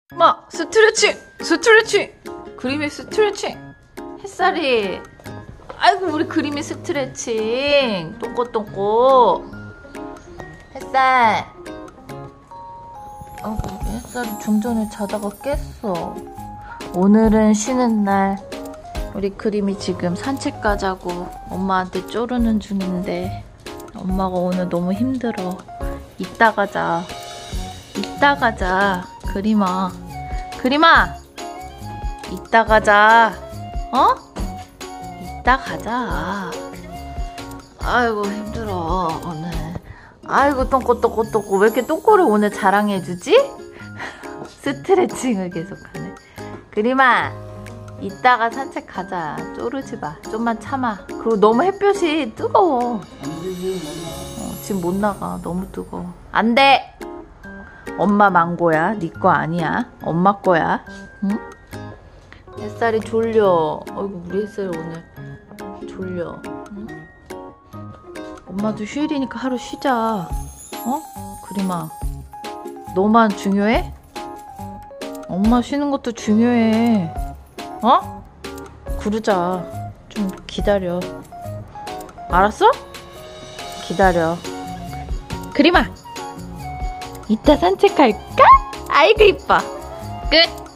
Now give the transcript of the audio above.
엄마, 스트레칭! 스트레칭! 그림이 스트레칭! 햇살이. 아이고, 우리 그림이 스트레칭. 똥꼬똥꼬. 햇살. 햇살이 좀 전에 자다가 깼어. 오늘은 쉬는 날. 우리 그림이 지금 산책 가자고 엄마한테 쪼르는 중인데 엄마가 오늘 너무 힘들어. 이따 가자. 이따 가자. 그림아. 그림아! 이따 가자. 어? 이따 가자. 아이고 힘들어 오늘. 아이고 똥꼬 왜 이렇게 똥꼬를 오늘 자랑해주지? 스트레칭을 계속하네. 그림아 이따가 산책 가자. 쪼르지 마. 좀만 참아. 그리고 너무 햇볕이 뜨거워. 지금 못 나가. 너무 뜨거워. 안 돼. 엄마 망고야. 네 거 아니야. 엄마 거야. 응? 햇살이 졸려. 어이구 우리 햇살이 오늘 졸려. 응? 엄마도 휴일이니까 하루 쉬자. 어? 그림아 너만 중요해? 엄마 쉬는 것도 중요해. 어? 그러자. 좀 기다려. 알았어? 기다려. 그림아 이따 산책 갈까? 아이고 이뻐. 끝.